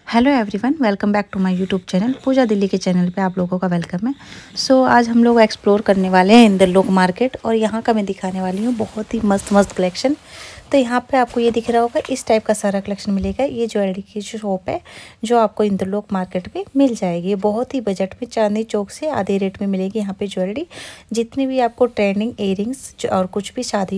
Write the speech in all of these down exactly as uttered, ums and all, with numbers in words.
Hello everyone, welcome back to my YouTube channel. Pooja Delhi के channel पे आप लोगों का वेलकम है। सो so, आज हम लोग एक्सप्लोर करने वाले हैं इंदरलोक मार्केट और यहाँ का मैं दिखाने वाली हूँ बहुत ही मस्त मस्त कलेक्शन। तो यहाँ पे आपको ये दिख रहा होगा, इस टाइप का सारा कलेक्शन मिलेगा। ये ज्वेलरी की शॉप है जो आपको इंदरलोक मार्केट में मिल जाएगी। बहुत ही बजट में चांदनी चौक से आधे रेट में मिलेगी यहाँ पे ज्वेलरी। जितनी भी आपको ट्रेंडिंग इयरिंग्स और कुछ भी शादी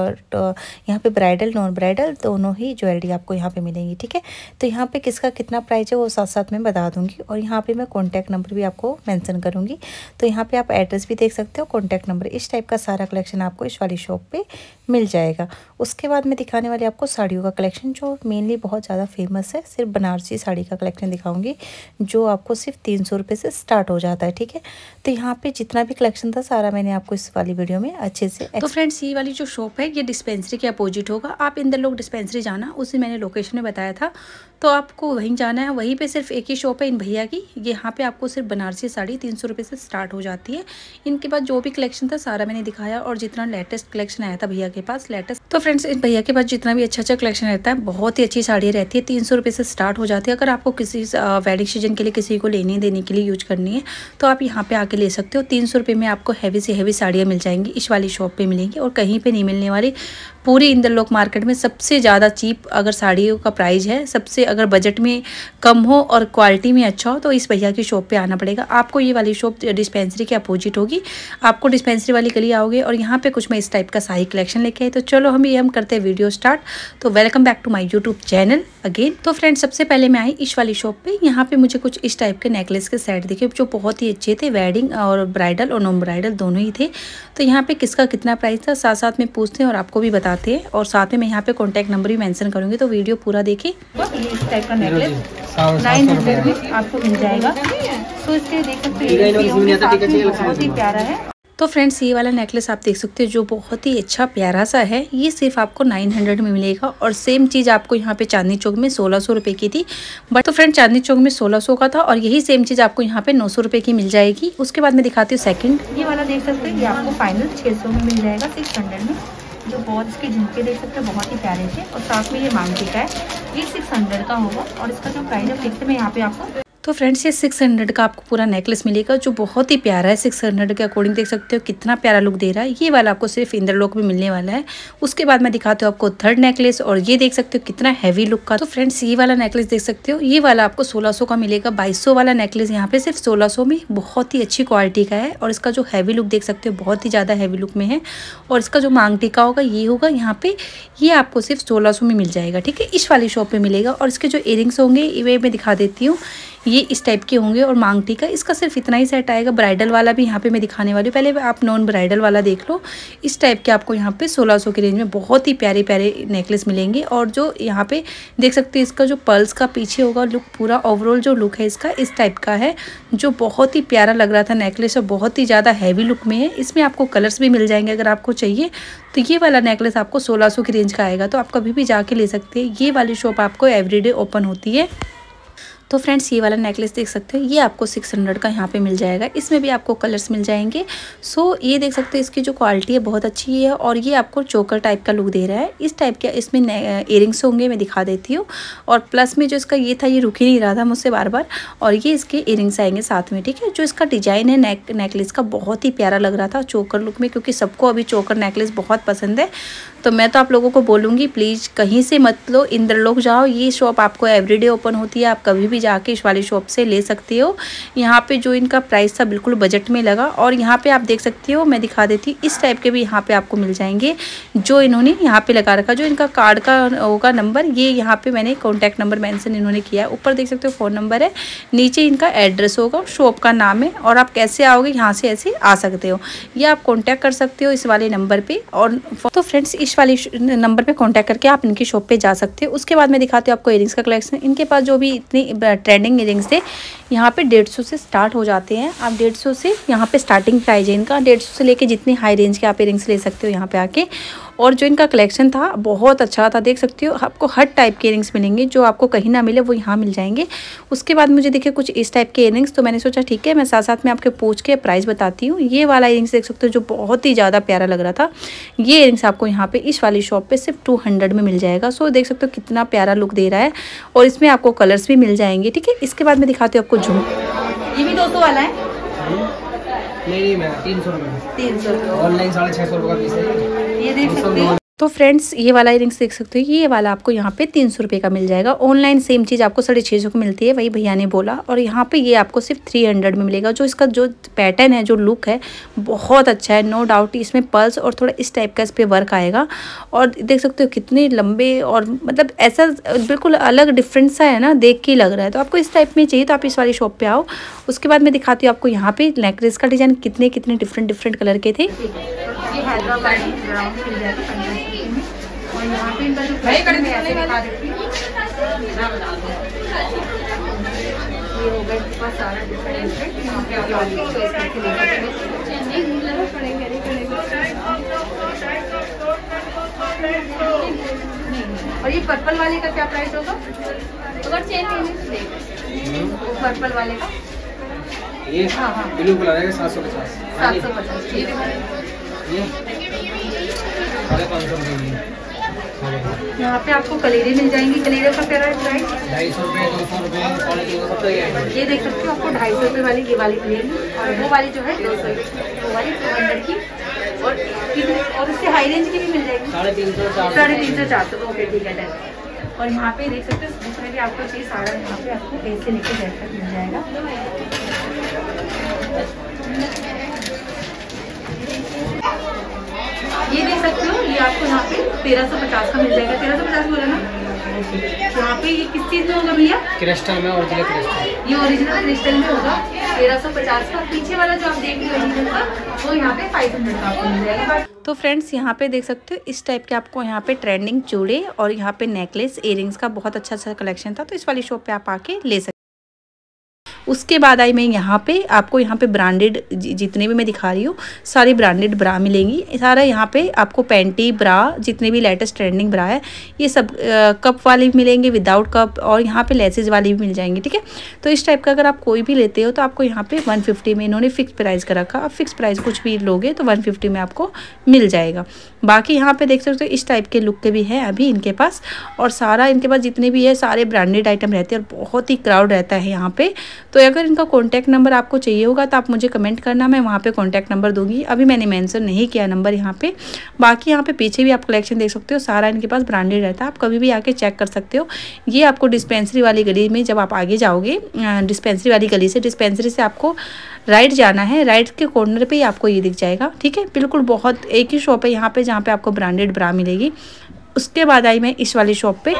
यहाँ पे ब्राइडल नॉन ब्राइडल दोनों ही ज्वेलरी आपको यहाँ पे मिलेंगी। ठीक है, तो यहाँ पे किसका कितना प्राइस है वो साथ साथ में बता दूंगी और यहाँ पे मैं कॉन्टैक्ट नंबर भी आपको मेंशन करूँगी। तो यहाँ पे आप एड्रेस भी देख सकते हो, कॉन्टैक्ट नंबर। इस टाइप का सारा कलेक्शन आपको इस वाली शॉप पे मिल जाएगा। उसके बाद मैं दिखाने वाली आपको साड़ियों का कलेक्शन जो मेनली बहुत ज़्यादा फेमस है। सिर्फ बनारसी साड़ी का कलेक्शन दिखाऊंगी जो आपको सिर्फ तीन सौ रुपये से स्टार्ट हो जाता है। ठीक है, तो यहाँ पे जितना भी कलेक्शन था सारा मैंने आपको इस वाली वीडियो में अच्छे से। तो फ्रेंड्स, ये वाली जो शॉप है ये डिस्पेंसरी के अपोजिट होगा। आप इंदरलोक डिस्पेंसरी जाना, उसे मैंने लोकेशन में बताया था, तो आपको वहीं जाना है। वहीं पे सिर्फ एक ही शॉप है इन भैया की। यहाँ पे आपको सिर्फ बनारसी साड़ी तीन सौ रुपये से स्टार्ट हो जाती है। इनके पास जो भी कलेक्शन था सारा मैंने दिखाया और जितना लेटेस्ट कलेक्शन आया था भैया के पास लेटेस्ट। तो फ्रेंड्स, इन भैया के पास जितना भी अच्छा अच्छा कलेक्शन रहता है, बहुत ही अच्छी साड़ियाँ रहती है, तीन सौ रुपये से स्टार्ट हो जाती है। अगर आपको किसी वेडिंग सीजन के लिए किसी को लेने देने के लिए यूज करनी है तो आप यहाँ पे आके ले सकते हो। तीन सौ रुपये में आपको हैवी से हैवी साड़ियाँ मिल जाएंगी। इस वाली शॉप पे मिलेंगी और कहीं पे नहीं मिलने वाली। पूरी इंदरलोक मार्केट में सबसे ज़्यादा चीप अगर साड़ियों का प्राइस है, सबसे अगर बजट में कम हो और क्वालिटी में अच्छा हो तो इस भैया की शॉप पे आना पड़ेगा आपको। ये वाली शॉप डिस्पेंसरी के अपोजिट होगी। आपको डिस्पेंसरी वाली गली आओगे और यहाँ पे कुछ मैं इस टाइप का शाही कलेक्शन लेके आई। तो चलो हम ये हम करते हैं वीडियो स्टार्ट। तो welcome back to my YouTube channel again. तो फ्रेंड्स, सबसे पहले मैं आई इस वाली शॉप पे। यहाँ पे मुझे कुछ इस टाइप के नेकलेस के सेट दिखे जो बहुत ही अच्छे थे। वेडिंग और ब्राइडल और नॉन ब्राइडल दोनों ही थे। तो यहाँ पे किसका कितना प्राइस था साथ साथ में पूछते हैं और आपको भी बताते हैं और साथ में मैं यहाँ पे कॉन्टैक्ट नंबर भी मेंशन करूँगी। तो वीडियो पूरा देखिए। ये इस टाइप का नेकलेस नाइन हंड्रेड में आपको मिल जाएगा। तो इसके देख सकते हैं बहुत ही प्यारा है। तो फ्रेंड्स, ये वाला नेकलेस आप देख सकते हो जो बहुत ही अच्छा प्यारा सा है। ये सिर्फ आपको नाइन हंड्रेड में मिलेगा और सेम चीज़ आपको यहाँ पे चांदनी चौक में सोलह सौ रुपये की थी। बट तो फ्रेंड, चांदनी चौक में सोलह सौ का था और यही सेम चीज़ आपको यहाँ पे नौ सौ रुपये की मिल जाएगी। उसके बाद मैं दिखाती हूँ सेकंड। ये वाला देख सकते हैं, ये आपको फाइनल छः सौ में मिल जाएगा, सिक्स हंड्रेड में। जो बहुत इसके झुमके देख सकते हो बहुत ही प्यारे थे और साथ में ये मांगटी का है। ये सिक्स हंड्रेड का होगा और इसका जो प्राइस है देखते मैं यहाँ पे आपको। तो फ्रेंड्स, ये सिक्स हंड्रेड का आपको पूरा नेकलेस मिलेगा जो बहुत ही प्यारा है। सिक्स हंड्रेड के अकॉर्डिंग देख सकते हो कितना प्यारा लुक दे रहा है। ये वाला आपको सिर्फ इंदरलोक में मिलने वाला है। उसके बाद मैं दिखाती हूँ आपको थर्ड नेकलेस और ये देख सकते हो कितना हैवी लुक का। तो फ्रेंड्स, ये वाला नेकलेस देख सकते हो, ये वाला आपको सोलह सौ का मिलेगा। बाईस सौ वाला नेकलेस यहाँ पे सिर्फ सोलह सौ में बहुत ही अच्छी क्वालिटी का है और इसका जो हैवी लुक देख सकते हो बहुत ही ज़्यादा हैवी लुक में है। और इसका जो मांग टीका होगा ये होगा यहाँ पे, ये आपको सिर्फ सोलह सौ में मिल जाएगा। ठीक है, इस वाली शॉप पे मिलेगा। और इसके जो इयरिंग्स होंगे ये मैं दिखा देती हूँ, ये इस टाइप के होंगे और मांगटी का इसका सिर्फ इतना ही सेट आएगा। ब्राइडल वाला भी यहाँ पे मैं दिखाने वाली हूँ, पहले आप नॉन ब्राइडल वाला देख लो। इस टाइप के आपको यहाँ पे सोलह सौ की रेंज में बहुत ही प्यारे प्यारे नेकलेस मिलेंगे। और जो यहाँ पे देख सकते हैं इसका जो पर्ल्स का पीछे होगा लुक, पूरा ओवरऑल जो लुक है इसका इस टाइप का है जो बहुत ही प्यारा लग रहा था नेकलेस और बहुत ही ज़्यादा हैवी लुक में है। इसमें आपको कलर्स भी मिल जाएंगे अगर आपको चाहिए। तो ये वाला नेकलेस आपको सोलह सौ की रेंज का आएगा, तो आप कभी भी जाके ले सकते हैं। ये वाली शॉप आपको एवरीडे ओपन होती है। तो फ्रेंड्स, ये वाला नेकलेस देख सकते हो, ये आपको सिक्स हंड्रेड का यहाँ पे मिल जाएगा। इसमें भी आपको कलर्स मिल जाएंगे। सो ये देख सकते हो इसकी जो क्वालिटी है बहुत अच्छी है और ये आपको चोकर टाइप का लुक दे रहा है। इस टाइप के इसमें इयरिंग्स होंगे, मैं दिखा देती हूँ। और प्लस में जो इसका ये था ये रुक ही नहीं रहा था मुझसे बार बार, और ये इसके इयरिंग्स आएंगे साथ में। ठीक है, जो इसका डिजाइन है नेक नेकलेस का बहुत ही प्यारा लग रहा था चोकर लुक में, क्योंकि सबको अभी चोकर नेकलेस बहुत पसंद है। तो मैं तो आप लोगों को बोलूँगी प्लीज़ कहीं से मत लो, इंदरलोक जाओ। ये शॉप आपको एवरीडे ओपन होती है, आप कभी भी जाके इस वाली शॉप से ले सकते हो। यहाँ पे जो इनका प्राइस था बिल्कुल बजट में लगा। और यहाँ पे आप देख सकते हो, मैं दिखा देती हूँ, इस टाइप के भी यहाँ पे आपको मिल जाएंगे जो इन्होंने यहाँ पे लगा रखा। जो इनका कार्ड का होगा नंबर, ये यहाँ पे मैंने कॉन्टैक्ट नंबर मेंशन इन्होंने किया है। ऊपर देख सकते हो फ़ोन नंबर है, नीचे इनका एड्रेस होगा, शॉप का नाम है और आप कैसे आओगे यहाँ से ऐसे आ सकते हो, या आप कॉन्टैक्ट कर सकते हो इस वाले नंबर पर। और तो फ्रेंड्स, इस वाली नंबर पे कांटेक्ट करके आप इनकी शॉप पे जा सकते हो। उसके बाद मैं दिखाती हूँ आपको इयरिंग्स का कलेक्शन। इनके पास जो भी इतनी ट्रेंडिंग इयरिंग्स थे यहाँ पे डेढ़ सौ से स्टार्ट हो जाते हैं। आप डेढ़ सौ से यहाँ पे स्टार्टिंग प्राइस है इनका, डेढ़ सौ से लेके जितनी हाई रेंज के आप इयरिंग्स ले सकते हो यहाँ पे आके। और जो इनका कलेक्शन था बहुत अच्छा था, देख सकते हो आपको हर टाइप के इयरिंग्स मिलेंगे, जो आपको कहीं ना मिले वो यहाँ मिल जाएंगे। उसके बाद मुझे दिखे कुछ इस टाइप के इयरिंग्स, तो मैंने सोचा ठीक है मैं साथ साथ में आपके पूछ के प्राइस बताती हूँ। ये वाला इयरिंग्स देख सकते हो जो बहुत ही ज़्यादा प्यारा लग रहा था, ये इयरिंग्स आपको यहाँ पे इस वाली शॉप पे सिर्फ टू हंड्रेड में मिल जाएगा। सो देख सकते हो कितना प्यारा लुक दे रहा है, और इसमें आपको कलर्स भी मिल जाएंगे। ठीक है, इसके बाद मैं दिखाती हूँ आपको झुम, ये भी दो सौ वाला है। नहीं नहीं मैं तीन सौ रुपये तीन सौ ऑनलाइन साढ़े छः सौ रुपये का पीस है। ये देख सकते हो। तो फ्रेंड्स ये वाला इयरिंग्स देख सकते हो, ये वाला आपको यहाँ पे तीन सौ रुपये का मिल जाएगा। ऑनलाइन सेम चीज़ आपको साढ़े छः सौ को मिलती है, वही भैया ने बोला। और यहाँ पे ये आपको सिर्फ थ्री हंड्रेड में मिलेगा। जो इसका जो पैटर्न है, जो लुक है बहुत अच्छा है, नो डाउट। इसमें पर्ल्स और थोड़ा इस टाइप का इस पर वर्क आएगा, और देख सकते हो कितने लंबे, और मतलब ऐसा बिल्कुल अलग डिफरेंट सा है ना, देख के लग रहा है। तो आपको इस टाइप में चाहिए तो आप इस वाली शॉप पर आओ। उसके बाद मैं दिखाती हूँ आपको यहाँ पे नेकलेस का डिज़ाइन कितने कितने डिफरेंट डिफरेंट कलर के थे। ये हैदराबाद ब्राउन मिल जाएगा, और यहाँ पे इनका जो कलेक्शन है ऐसे दिखा देती हूँ। ये हो गया इनके पास सारा डिफरेंट डिफरेंट, यहाँ पे आप आगे चॉइस करके ले सकते हैं। और ये पर्पल वाले का क्या प्राइस होगा? अगर चेन पर्पल वाले का ये हाँ हाँ ब्लू कलर है सात सौ पचास सात सौ पचास ये साढ़े पाँच सौ रुपये। यहाँ पे आपको कलेरे मिल जाएंगी। कलेरे का क्या प्राइस? ढाई सौ रुपये, दो सौ रुपये, साढ़े तीन सौ रुपये। ये देख सकते हो आपको ढाई सौ रुपये वाली ये वाली मिलेगी, और वो वाली जो है दो सौ वो वाली टू हंड्रेड की, और और इससे हाई रेंज की भी मिल जाएगी साढ़े तीन सौ साढ़े तीन सौ चार सौ ओके ठीक है डन। और यहाँ पे देख सकते हो जिसमें भी आपको चाहिए सारा यहाँ पे आपको ए से लेकर जेड तक मिल जाएगा। ये देख सकते हो ये आपको यहाँ पे तेरह सौ पचास का मिल जाएगा। तेरह सौ पचास बोला ना। यहाँ पे ये किस चीज़ में होगा भैया? क्रिस्टल में, ओरिजिनल क्रिस्टल। ये ओरिजिनल क्रिस्टल में होगा तेरह सौ पचास का। पीछे वाला जो आप देख रहे हो ओरिजिनल का, वो यहाँ पे फाइव हंड्रेड का आपको मिल जाएगा। तो फ्रेंड्स यहाँ पे देख सकते हो इस टाइप के आपको यहाँ पे ट्रेंडिंग चूड़े और यहाँ पे नेकलेस इयरिंग्स का बहुत अच्छा अच्छा कलेक्शन था। तो इस वाली शॉप पे आप आके ले सकते। उसके बाद आई मैं यहाँ पे आपको यहाँ पे ब्रांडेड जितने भी मैं दिखा रही हूँ सारी ब्रांडेड ब्रा मिलेंगी। सारा यहाँ पे आपको पैंटी ब्रा जितने भी लेटेस्ट ट्रेंडिंग ब्रा है ये सब आ, कप वाली भी मिलेंगे, विदाउट कप, और यहाँ पे लेसेस वाली भी मिल जाएंगी। ठीक है, तो इस टाइप का अगर आप कोई भी लेते हो तो आपको यहाँ पे वन फिफ्टी में इन्होंने फिक्स प्राइस कर रखा। आप फिक्स प्राइस कुछ भी लोगे तो वन फिफ्टी में आपको मिल जाएगा। बाकी यहाँ पे देख सकते हो इस टाइप के लुक के भी हैं अभी इनके पास, और सारा इनके पास जितने भी है सारे ब्रांडेड आइटम रहते हैं, और बहुत ही क्राउड रहता है यहाँ पे। तो अगर इनका कॉन्टैक्ट नंबर आपको चाहिए होगा तो आप मुझे कमेंट करना, मैं वहाँ पे कॉन्टैक्ट नंबर दूंगी। अभी मैंने मेंशन नहीं किया नंबर यहाँ पे। बाकी यहाँ पे पीछे भी आप कलेक्शन देख सकते हो, सारा इनके पास ब्रांडेड रहता है, आप कभी भी आके चेक कर सकते हो। ये आपको डिस्पेंसरी वाली गली में जब आप आगे जाओगे, डिस्पेंसरी वाली गली से, डिस्पेंसरी से आपको राइट जाना है, राइट के कॉर्नर पे ही आपको ये दिख जाएगा। ठीक है, बिल्कुल बहुत एक ही शॉप है यहाँ पे जहाँ पे आपको ब्रांडेड ब्रा मिलेगी। उसके बाद आई मैं इस वाली शॉप पे।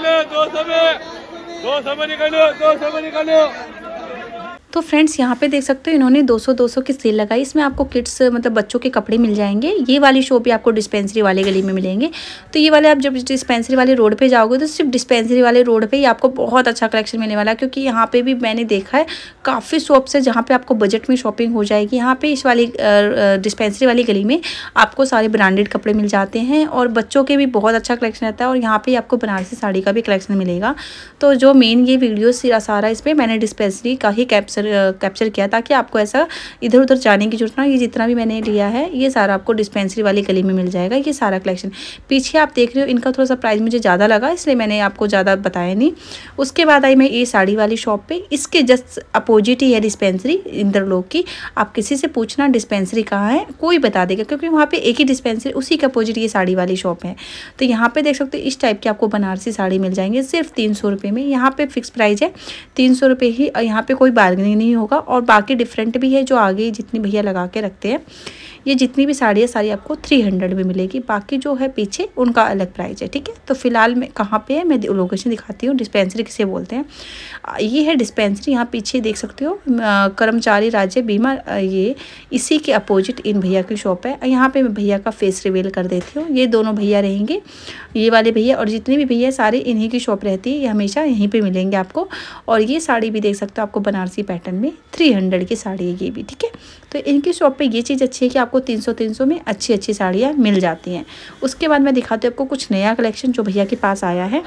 तो फ्रेंड्स यहाँ पे देख सकते हो इन्होंने दो सौ दो सौ की सेल लगाई। इसमें आपको किड्स मतलब बच्चों के कपड़े मिल जाएंगे। ये वाली शॉप भी आपको डिस्पेंसरी वाले गली में मिलेंगे। तो ये वाले आप जब डिस्पेंसरी वाले रोड पे जाओगे तो सिर्फ डिस्पेंसरी वाले रोड पे ही आपको बहुत अच्छा कलेक्शन मिलने वाला है, क्योंकि यहाँ पे भी मैंने देखा है काफ़ी शॉप्स है जहाँ पे आपको बजट में शॉपिंग हो जाएगी। यहाँ पे इस वाली डिस्पेंसरी वाली गली में आपको सारे ब्रांडेड कपड़े मिल जाते हैं, और बच्चों के भी बहुत अच्छा कलेक्शन रहता है, और यहाँ पे आपको बनारसी साड़ी का भी कलेक्शन मिलेगा। तो जो मेन ये वीडियो सारा इस पर मैंने डिस्पेंसरी का ही कैप्चर कैप्चर किया, ताकि आपको ऐसा इधर उधर जाने की जरूरत ना। ये जितना भी मैंने लिया है ये सारा आपको डिस्पेंसरी वाली गली में मिल जाएगा, ये सारा कलेक्शन। पीछे आप देख रहे हो इनका थोड़ा सा प्राइस मुझे ज़्यादा लगा, इसलिए मैंने आपको ज़्यादा बताया नहीं। उसके बाद आई मैं ये साड़ी वाली शॉप पे, इसके जस्ट अपोजिट ही है डिस्पेंसरी इंद्रलोक की। आप किसी से पूछना डिस्पेंसरी कहाँ है, कोई बता देगा, क्योंकि वहाँ पे एक ही डिस्पेंसरी, उसी के अपोजिट ये साड़ी वाली शॉप है। तो यहाँ पे देख सकते हो इस टाइप की आपको बनारसी साड़ी मिल जाएंगे सिर्फ तीन सौ रुपये में। यहाँ पे फिक्स प्राइस है तीन सौ रुपये ही, और यहाँ पे कोई बार्गेनिंग नहीं होगा। और बाकी डिफरेंट भी है जो आगे जितनी भैया लगा के रखते हैं, ये जितनी भी साड़ी है सारी आपको थ्री हंड्रेड में मिलेगी। बाकी जो है पीछे उनका अलग प्राइस है। ठीक है, तो फिलहाल मैं कहाँ पे है मैं लोकेशन दिखाती हूँ। डिस्पेंसरी किसे बोलते हैं, ये है डिस्पेंसरी। यहाँ पीछे देख सकते हो कर्मचारी राज्य बीमा, ये इसी के अपोजिट इन भैया की शॉप है। यहाँ पे मैं भैया का फेस रिवील कर देती हूँ। ये दोनों भैया रहेंगे, ये वाले भैया, और जितने भी भैया सारे इन्हीं की शॉप रहती है, ये हमेशा यहीं पर मिलेंगे आपको। और ये साड़ी भी देख सकते हो आपको बनारसी पैटर्न पैटर्न में थ्री हंड्रेड की साड़ी है ये भी, ठीक है। तो इनकी शॉप पे ये चीज़ अच्छी है कि आपको तीन सौ तीन सौ में अच्छी अच्छी साड़ियाँ मिल जाती हैं। उसके बाद मैं दिखाती हूँ आपको कुछ नया कलेक्शन जो भैया के पास आया है।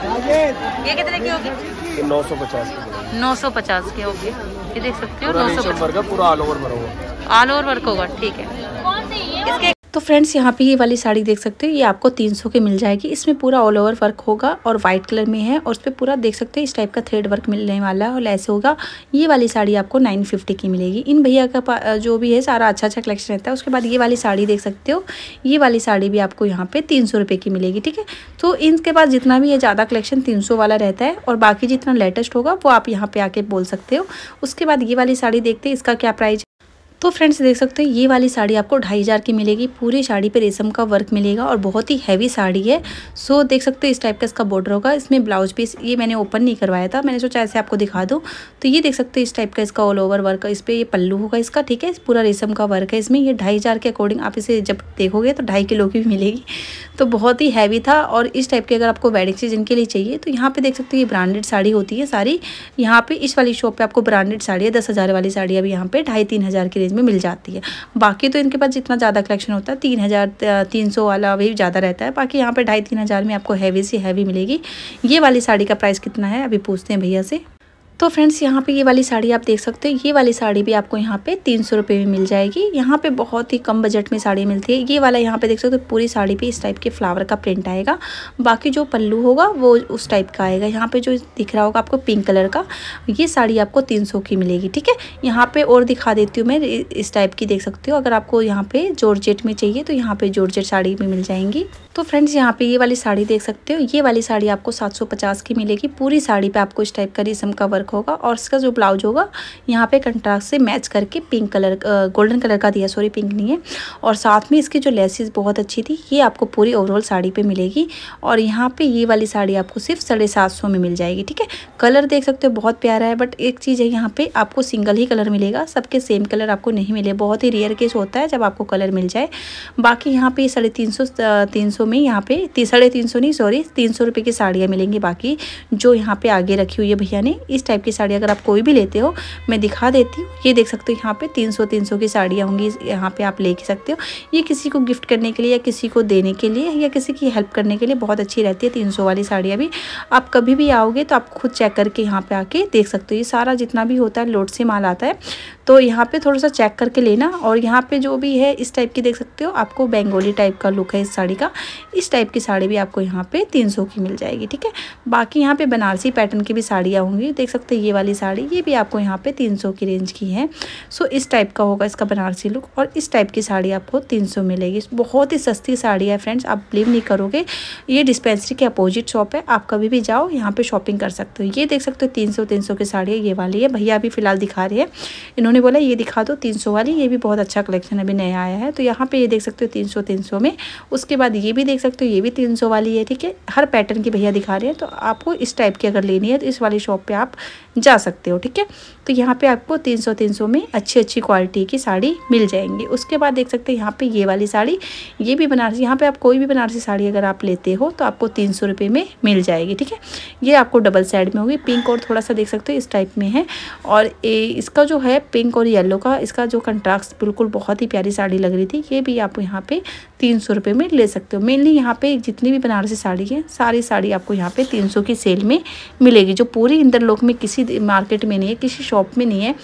ये कितने की होगी? नौ सौ पचास की। नौ सौ पचास की होगी, ये देख सकते हो। नौ सौ पचास पूरा ऑल ओवर वर्क होगा, ऑल ओवर वर्क होगा, ठीक है। इसके तो फ्रेंड्स यहाँ पे ये वाली साड़ी देख सकते हो, ये आपको तीन सौ की मिल जाएगी। इसमें पूरा ऑल ओवर वर्क होगा और वाइट कलर में है और उस पर पूरा देख सकते हो इस टाइप का थ्रेड वर्क मिलने वाला है और लेस होगा। ये वाली साड़ी आपको नाइन फिफ्टी की मिलेगी। इन भैया का जो भी है सारा अच्छा अच्छा कलेक्शन रहता है। उसके बाद ये वाली साड़ी देख सकते हो, ये वाली साड़ी भी आपको यहाँ पे तीन सौ रुपये की मिलेगी, ठीक है। तो इनके पास जितना भी है ज़्यादा कलेक्शन तीन सौ वाला रहता है और बाकी जितना लेटेस्ट होगा वो आप यहाँ पे आके बोल सकते हो। उसके बाद ये वाली साड़ी देखते हैं इसका क्या प्राइस। तो फ्रेंड्स देख सकते हो ये वाली साड़ी आपको ढाई हज़ार की मिलेगी। पूरी साड़ी पे रेशम का वर्क मिलेगा और बहुत ही हैवी साड़ी है। सो देख सकते हो इस टाइप का इसका बॉर्डर होगा। इसमें ब्लाउज पीस ये मैंने ओपन नहीं करवाया था, मैंने सोचा ऐसे आपको दिखा दूँ। तो ये देख सकते हो इस टाइप का इसका ऑल ओवर वर्क, इस पर ये पल्लू होगा इसका, ठीक है। पूरा रेशम का वर्क है इसमें। ये ढाई हज़ार के अकॉर्डिंग आप इसे जब देखोगे तो ढाई किलो की भी मिलेगी। तो बहुत ही हैवी था और इस टाइप की अगर आपको वेडिंग सीजन के लिए चाहिए तो यहाँ पे देख सकते हो ये ब्रांडेड साड़ी होती है सारी। यहाँ पे इस वाली शॉप पे आपको ब्रांडेड साड़ी है, दस हज़ार वाली साड़ी अभी यहाँ पे ढाई तीन हज़ार की रेंज में मिल जाती है। बाकी तो इनके पास जितना ज़्यादा कलेक्शन होता है तीन हज़ार तीन सौ वाला भी ज़्यादा रहता है। बाकी यहाँ पे ढाई तीन हज़ार में आपको हैवी से हैवी मिलेगी। ये वाली साड़ी का प्राइस कितना है अभी पूछते हैं भैया से। तो फ्रेंड्स यहाँ पे ये वाली साड़ी आप देख सकते हो, ये वाली साड़ी भी आपको यहाँ पे तीन सौ रुपये में मिल जाएगी। यहाँ पे बहुत ही कम बजट में साड़ी मिलती है। ये वाला यहाँ पे देख सकते हो पूरी साड़ी पे इस टाइप के फ्लावर का प्रिंट आएगा। बाकी जो पल्लू होगा वो उस टाइप का आएगा। यहाँ पे जो दिख रहा होगा आपको पिंक कलर का, ये साड़ी आपको तीन सौ की मिलेगी, ठीक है। यहाँ पे और दिखा देती हूँ मैं, इस टाइप की देख सकते हो। अगर आपको यहाँ पे जॉर्जेट में चाहिए तो यहाँ पे जॉर्जेट साड़ी भी मिल जाएंगी। तो फ्रेंड्स यहाँ पे ये वाली साड़ी देख सकते हो, ये वाली साड़ी आपको सात सौ पचास की मिलेगी। पूरी साड़ी पे आपको इस टाइप का रेशम का वर्क होगा और इसका जो ब्लाउज होगा यहाँ पे कंट्रास्ट से मैच करके पिंक कलर गोल्डन कलर का दिया, सॉरी पिंक नहीं है। और साथ में इसकी जो लेसेस बहुत अच्छी थी, ये आपको पूरी ओवरऑल साड़ी पे मिलेगी। और यहाँ पे ये वाली साड़ी आपको सिर्फ साढ़े सात सौ में मिल जाएगी, ठीक है। कलर देख सकते हो बहुत प्यारा है, बट एक चीज़ है यहाँ पे आपको सिंगल ही कलर मिलेगा, सबके सेम कलर आपको नहीं मिले। बहुत ही रेयर केस होता है जब आपको कलर मिल जाए। बाकी यहाँ पे साढ़े तीन सौ तीन सौ में यहाँ पे साढ़े तीन सौ नहीं सॉरी तीन सौ रुपये की साड़ियाँ मिलेंगी। बाकी जो यहाँ पे आगे रखी हुई है भैया ने, इस टाइप की साड़ी अगर आप कोई भी लेते हो मैं दिखा देती हूँ। ये देख सकते हो यहाँ पे तीन सौ तीन सौ की साड़ियाँ होंगी, यहाँ पे आप ले सकते हो। ये किसी को गिफ्ट करने के लिए या किसी को देने के लिए या किसी की हेल्प करने के लिए बहुत अच्छी रहती है। तीन सौ वाली साड़ियाँ भी आप कभी भी आओगे तो आप खुद चेक करके यहाँ पे आके देख सकते हो। ये सारा जितना भी होता है लोट से माल आता है, तो यहाँ पे थोड़ा सा चेक करके लेना। और यहाँ पे जो भी है इस टाइप की देख सकते हो, आपको बेंगोली टाइप का लुक है इस साड़ी का। इस टाइप की साड़ी भी आपको यहाँ पे तीन सौ की मिल जाएगी, ठीक है। बाकी यहाँ पे बनारसी पैटर्न की भी साड़ियाँ होंगी, देख सकते हो ये वाली साड़ी, ये भी आपको यहाँ पे तीन सौ की रेंज की है। सो इस टाइप का होगा इसका बनारसी लुक और इस टाइप की साड़ी आपको तीन सौ मिलेगी। बहुत ही सस्ती साड़ी है फ्रेंड्स, आप बिलीव नहीं करोगे। ये डिस्पेंसरी के अपोजिट शॉप है, आप कभी भी जाओ यहाँ पे शॉपिंग कर सकते हो। ये देख सकते हो तीन सौ तीन सौ की साड़ी है, ये वाली है। भैया अभी फिलहाल दिखा रहे हैं, इन्होंने बोला ये दिखा दो तीन सौ वाली। ये भी बहुत अच्छा कलेक्शन अभी नया आया है। तो यहाँ पे ये देख सकते हो तीन सौ तीन सौ में। उसके बाद ये भी देख सकते हो, ये भी तीन सौ वाली है, ठीक है। हर पैटर्न की भैया दिखा रहे हैं, तो आपको इस टाइप की अगर लेनी है तो इस वाली शॉप पे आप जा सकते हो, ठीक है। तो यहाँ पे आपको तीन सौ तीन सौ में अच्छी अच्छी क्वालिटी की साड़ी मिल जाएंगी। उसके बाद देख सकते हैं यहाँ पे ये वाली साड़ी, ये भी बनारसी। यहाँ पे आप कोई भी बनारसी साड़ी अगर आप लेते हो तो आपको तीन सौ रुपये में मिल जाएगी, ठीक है। ये आपको डबल साइड में होगी, पिंक और थोड़ा सा देख सकते हो इस टाइप में है। और ए, इसका जो है पिंक और येलो का इसका जो कंट्रास्ट बिल्कुल बहुत ही प्यारी साड़ी लग रही थी। ये भी आप यहाँ पे तीन सौ रुपये में ले सकते हो। मेनली यहाँ पे जितनी भी बनारसी साड़ी है सारी साड़ी आपको यहाँ पे तीन सौ की सेल में मिलेगी, जो पूरी इंदरलोक में किसी मार्केट में नहीं है, किसी शॉप में नहीं है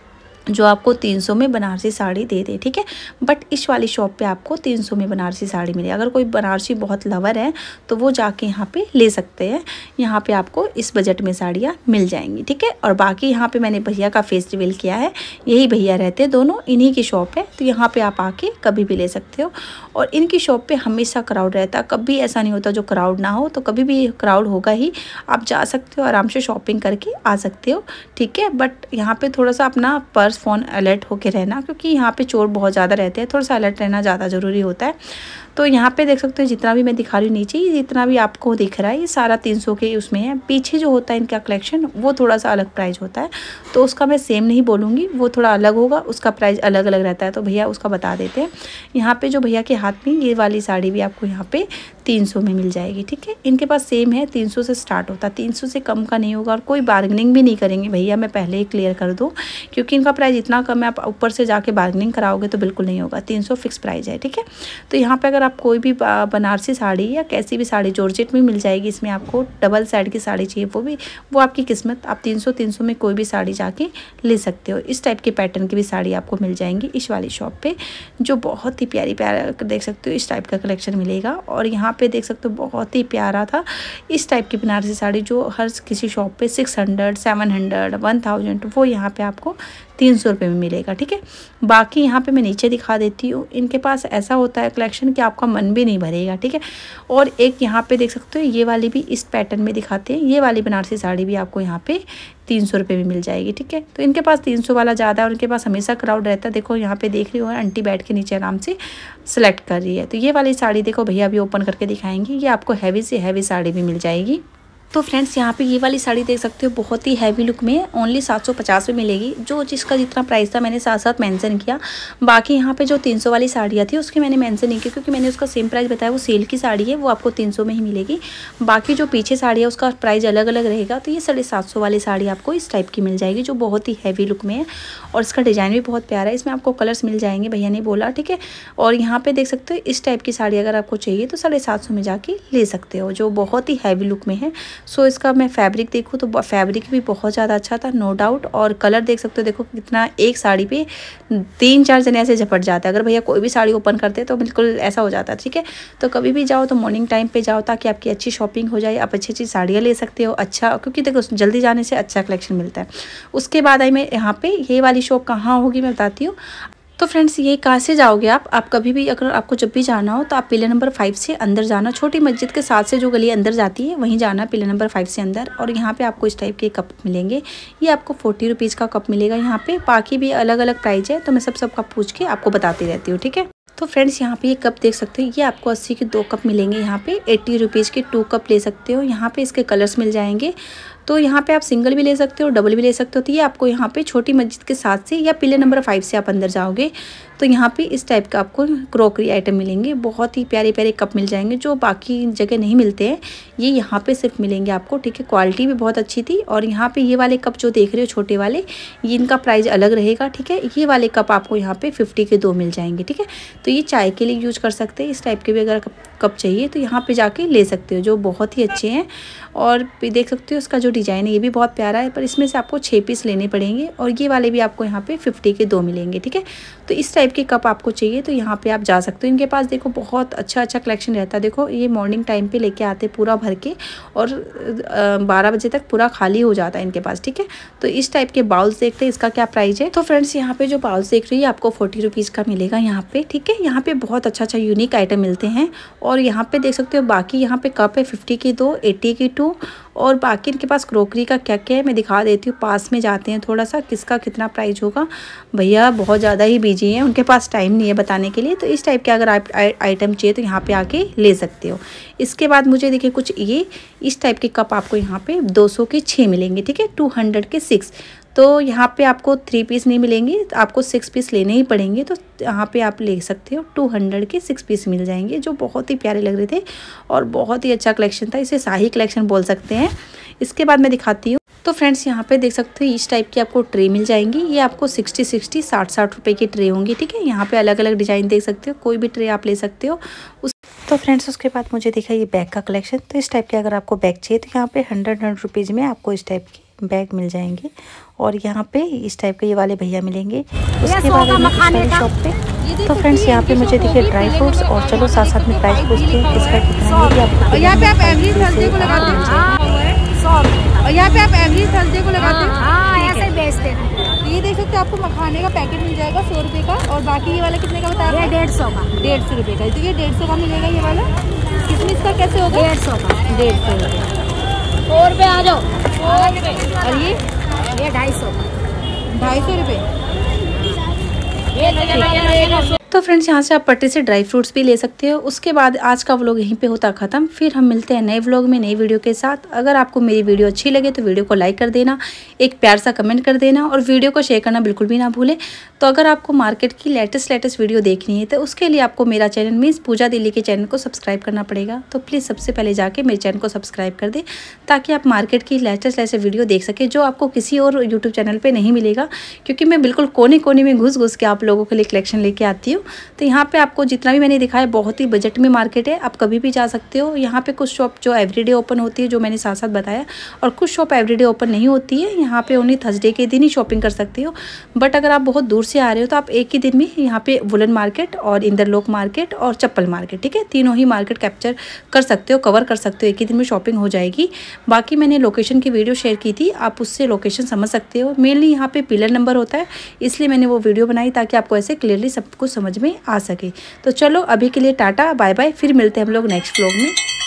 जो आपको तीन सौ में बनारसी साड़ी दे दे, ठीक है। बट इस वाली शॉप पे आपको तीन सौ में बनारसी साड़ी मिले। अगर कोई बनारसी बहुत लवर है तो वो जाके यहाँ पे ले सकते हैं। यहाँ पे आपको इस बजट में साड़ियाँ मिल जाएंगी, ठीक है। और बाकी यहाँ पे मैंने भैया का फेस रिवील किया है, यही भैया रहते हैं दोनों, इन्हीं की शॉप है। तो यहाँ पे आप आके कभी भी ले सकते हो। और इनकी शॉप पे हमेशा क्राउड रहता है, कभी ऐसा नहीं होता जो क्राउड ना हो। तो कभी भी क्राउड होगा ही, आप जा सकते हो आराम से शॉपिंग करके आ सकते हो, ठीक है। बट यहाँ पे थोड़ा सा अपना पर्स फ़ोन अलर्ट होके रहना, क्योंकि यहाँ पे चोर बहुत ज़्यादा रहते हैं, थोड़ा सा अलर्ट रहना ज़्यादा ज़रूरी होता है। तो यहाँ पे देख सकते हो जितना भी मैं दिखा रही हूँ नीचे, जितना भी आपको दिख रहा है ये सारा तीन सौ के उसमें है। पीछे जो होता है इनका कलेक्शन वो थोड़ा सा अलग प्राइस होता है, तो उसका मैं सेम नहीं बोलूँगी, वो थोड़ा अलग होगा, उसका प्राइस अलग अलग रहता है। तो भैया उसका बता देते हैं। यहाँ पे जो भैया के हाथ में ये वाली साड़ी भी आपको यहाँ पे तीन सौ में मिल जाएगी, ठीक है। इनके पास सेम है, तीन सौ से स्टार्ट होता है, तीन सौ से कम का नहीं होगा और कोई बार्गेनिंग भी नहीं करेंगे भैया, मैं पहले ही क्लियर कर दूँ, क्योंकि इनका प्राइस इतना कम है, आप ऊपर से जाके बार्गेनिंग कराओगे तो बिल्कुल नहीं होगा। तीन सौ फिक्स प्राइस है, ठीक है। तो यहाँ पे अगर आप कोई भी बनारसी साड़ी या कैसी भी साड़ी, जॉर्जेट में मिल जाएगी, इसमें आपको डबल साइड की साड़ी चाहिए वो भी, वो आपकी किस्मत, आप तीन सौ तीन सौ में कोई भी साड़ी जाके ले सकते हो। इस टाइप के पैटर्न की भी साड़ी आपको मिल जाएंगी इस वाली शॉप पे, जो बहुत ही प्यारी प्यारा देख सकते हो, इस टाइप का कलेक्शन मिलेगा। और यहाँ पे देख सकते हो बहुत ही प्यारा था इस टाइप की बनारसी साड़ी, जो हर किसी शॉप पे six hundred seven hundred one thousand वो यहाँ पे आपको तीन सौ रुपये में मिलेगा, ठीक है। बाकी यहाँ पे मैं नीचे दिखा देती हूँ, इनके पास ऐसा होता है कलेक्शन कि आपका मन भी नहीं भरेगा, ठीक है। और एक यहाँ पे देख सकते हो ये वाली भी इस पैटर्न में दिखाते हैं, ये वाली बनारसी साड़ी भी आपको यहाँ पे तीन सौ रुपये में मिल जाएगी, ठीक है। तो इनके पास तीन सौ वाला ज़्यादा है और इनके पास हमेशा क्राउड रहता है। देखो यहाँ पे देख रही हो आंटी बैठ के नीचे आराम से सेलेक्ट कर रही है। तो ये वाली साड़ी देखो भैया अभी ओपन करके दिखाएंगे, ये आपको हैवी से हैवी साड़ी भी मिल जाएगी। तो फ्रेंड्स यहाँ पे ये वाली साड़ी देख सकते हो, बहुत ही हैवी लुक में ओनली सात सौ पचास में मिलेगी, जो जिसका जितना प्राइस था मैंने साथ साथ मेंशन किया। बाकी यहाँ पे जो तीन सौ वाली साड़ियाँ थी उसकी मैंने मेंशन नहीं किया, क्योंकि मैंने उसका सेम प्राइस बताया, वो सेल की साड़ी है, वो आपको तीन सौ में ही मिलेगी। बाकी जो पीछे साड़ी है उसका प्राइस अलग अलग रहेगा। तो ये साढ़े सात सौ वाली साड़ी आपको इस टाइप की मिल जाएगी, जो बहुत ही हैवी लुक में है और इसका डिज़ाइन भी बहुत प्यारा है। इसमें आपको कलर्स मिल जाएंगे, भैया ने बोला, ठीक है। और यहाँ पे देख सकते हो इस टाइप की साड़ी अगर आपको चाहिए तो साढ़े सात सौ में जाके ले सकते हो, जो बहुत ही हैवी लुक में है। सो इसका मैं फैब्रिक देखूँ तो फैब्रिक भी बहुत ज़्यादा अच्छा था, नो डाउट। और कलर देख सकते हो, देखो कितना, एक साड़ी पे तीन चार जने ऐसे झपट जाता है। अगर भैया कोई भी साड़ी ओपन करते हैं तो बिल्कुल ऐसा हो जाता है, ठीक है। तो कभी भी जाओ तो मॉर्निंग टाइम पे जाओ, ताकि आपकी अच्छी शॉपिंग हो जाए, आप अच्छी अच्छी साड़ियाँ ले सकते हो। अच्छा, क्योंकि देखो जल्दी जाने से अच्छा कलेक्शन मिलता है। उसके बाद आई मैं यहाँ पे, ये वाली शॉप कहाँ होगी मैं बताती हूँ। तो फ्रेंड्स ये कहाँ से जाओगे आप आप कभी भी, अगर आपको जब भी जाना हो तो आप पिलर नंबर फाइव से अंदर जाना, छोटी मस्जिद के साथ से जो गली अंदर जाती है वहीं जाना, पिलर नंबर फाइव से अंदर। और यहाँ पे आपको इस टाइप के कप मिलेंगे, ये आपको फोर्टी रुपीज़ का कप मिलेगा यहाँ पे। बाकी भी अलग अलग प्राइस है, तो मैं सब सब कप पूछ के आपको बताती रहती हूँ, ठीक है। तो फ्रेंड्स यहाँ पे ये कप देख सकते हो, ये आपको अस्सी के दो कप मिलेंगे, यहाँ पे एट्टी रुपीज़ के टू कप ले सकते हो। यहाँ पे इसके कलर्स मिल जाएंगे, तो यहाँ पे आप सिंगल भी ले सकते हो, डबल भी ले सकते हो। तो ये आपको यहाँ पे छोटी मस्जिद के साथ से या पिलर नंबर फाइव से आप अंदर जाओगे तो यहाँ पे इस टाइप का आपको क्रॉकरी आइटम मिलेंगे, बहुत ही प्यारे प्यारे कप मिल जाएंगे, जो बाकी जगह नहीं मिलते हैं, ये यहाँ पे सिर्फ मिलेंगे आपको, ठीक है। क्वालिटी भी बहुत अच्छी थी। और यहाँ पे ये वाले कप जो देख रहे हो छोटे वाले, ये इनका प्राइस अलग रहेगा, ठीक है। ये वाले कप आपको यहाँ पे फिफ्टी के दो मिल जाएंगे, ठीक है। तो ये चाय के लिए यूज कर सकते हैं, इस टाइप के भी अगर कप, कप चाहिए तो यहाँ पे जाके ले सकते हो, जो बहुत ही अच्छे हैं। और देख सकते हो इसका जो डिज़ाइन है ये भी बहुत प्यारा है, पर इसमें से आपको छः पीस लेने पड़ेंगे। और ये वाले भी आपको यहाँ पे फिफ्टी के दो मिलेंगे, ठीक है। तो इस टाइप के कप आपको चाहिए तो यहाँ पे आप जा सकते हो। इनके पास देखो बहुत अच्छा अच्छा कलेक्शन रहता है। देखो ये मॉर्निंग टाइम पे लेके आते पूरा भर के, और बारह बजे तक पूरा खाली हो जाता है इनके पास, ठीक है। तो इस टाइप के बाउल्स देखते हैं, इसका क्या प्राइस है। तो फ्रेंड्स यहाँ पे जो बाउल्स देख रही है आपको फोर्टी रुपीज़ का मिलेगा यहाँ पे, ठीक है। यहाँ पे बहुत अच्छा अच्छा यूनिक आइटम मिलते हैं। और यहाँ पे देख सकते हो बाकी यहाँ पे कप है फिफ्टी की दो, एट्टी की टू, और बाकी इनके पास क्रॉकरी का क्या क्या है मैं दिखा देती हूँ। पास में जाते हैं थोड़ा सा, किसका कितना प्राइस होगा। भैया बहुत ज़्यादा ही बिजी हैं, उनके पास टाइम नहीं है बताने के लिए। तो इस टाइप के अगर आप आइटम चाहिए तो यहाँ पे आके ले सकते हो। इसके बाद मुझे देखिए कुछ ये इस टाइप के कप आपको यहाँ पे दो सौ के छः मिलेंगे, ठीक है, टू हंड्रेड के सिक्स। तो यहाँ पे आपको थ्री पीस नहीं मिलेंगे, आपको सिक्स पीस लेने ही पड़ेंगे। तो यहाँ पे आप ले सकते हो, टू हंड्रेड के सिक्स पीस मिल जाएंगे, जो बहुत ही प्यारे लग रहे थे और बहुत ही अच्छा कलेक्शन था। इसे शाही कलेक्शन बोल सकते हैं। इसके बाद मैं दिखाती हूँ। तो फ्रेंड्स यहाँ पे देख सकते हो इस टाइप की आपको ट्रे मिल जाएंगी, ये आपको सिक्सटी सिक्सटी साठ साठ रुपये की ट्रे होंगी, ठीक है। यहाँ पे अलग अलग डिज़ाइन देख सकते हो, कोई भी ट्रे आप ले सकते हो उस। तो फ्रेंड्स उसके बाद मुझे दिखा ये बैग का कलेक्शन। तो इस टाइप के अगर आपको बैग चाहिए तो यहाँ पे हंड्रेड हंड्रेड रुपीज़ में आपको इस टाइप की बैग मिल जाएंगे। और यहाँ पे इस टाइप के ये वाले भैया मिलेंगे। उसके बाद शॉप पे तो फ्रेंड्स यहाँ पे मुझे देखिए ड्राई फ्रूट्स, और चलो साथ साथ में प्राइस पूछते हैं इसका कितना है। आपको यहाँ पे आप एवरी थर्सडे को लगाते हैं, और यहाँ पे आप एवरी थर्सडे को लगाते हैं, ऐसे बेचते हैं। ये देख सकते हो आपको मखाने का पैकेट मिल जाएगा सौ रुपये का। और बाकी ये वाला कितने का बता रहे हैं? डेढ़ सौ का, डेढ़ सौ रुपये का। तो ये डेढ़ सौ का मिलेगा ये वाला। किसमिस का कैसे होगा? डेढ़ सौ का, डेढ़ सौ रुपये। सौ रुपये आ जाओ। और ये ये ढाई सौ ढाई सौ रुपये। तो फ्रेंड्स यहाँ से आप पट्टी से ड्राई फ्रूट्स भी ले सकते हो। उसके बाद आज का व्लॉग यहीं पे होता ख़त्म। फिर हम मिलते हैं नए व्लॉग में नई वीडियो के साथ। अगर आपको मेरी वीडियो अच्छी लगे तो वीडियो को लाइक कर देना, एक प्यार सा कमेंट कर देना और वीडियो को शेयर करना बिल्कुल भी ना भूलें। तो अगर आपको मार्केट की लेटेस्ट लेटेस्ट वीडियो देखनी है तो उसके लिए आपको मेरा चैनल मीन्स पूजा दिल्ली के चैनल को सब्सक्राइब करना पड़ेगा। तो प्लीज़ सबसे पहले जाके मेरे चैनल को सब्सक्राइब कर दें ताकि आप मार्केट की लेटेस्ट लेटेस्ट वीडियो देख सकें, जो आपको किसी और यूट्यूब चैनल पर नहीं मिलेगा, क्योंकि मैं बिल्कुल कोने कोने में घुस घुस के आप लोगों के लिए कलेक्शन लेके आती हूँ। तो यहाँ पे आपको जितना भी मैंने दिखाया बहुत ही बजट में मार्केट है, आप कभी भी जा सकते हो। यहाँ पे कुछ शॉप जो एवरीडे ओपन होती है, जो मैंने साथ साथ बताया, और कुछ शॉप एवरीडे ओपन नहीं होती है। यहाँ पे ओनली थर्सडे के दिन ही शॉपिंग कर सकते हो। बट अगर आप बहुत दूर से आ रहे हो तो आप एक ही दिन में यहाँ पे वुलन मार्केट और इंदरलोक मार्केट और चप्पल मार्केट, ठीक है, तीनों ही मार्केट कैप्चर कर सकते हो, कवर कर सकते हो, एक ही दिन में शॉपिंग हो जाएगी। बाकी मैंने लोकेशन की वीडियो शेयर की थी, आप उससे लोकेशन समझ सकते हो। मेनली यहाँ पे पिलर नंबर होता है, इसलिए मैंने वो वीडियो बनाई ताकि आपको ऐसे क्लियरली सब कुछ समझ में आ सके। तो चलो अभी के लिए टाटा बाय बाय, फिर मिलते हैं हम लोग नेक्स्ट व्लॉग में।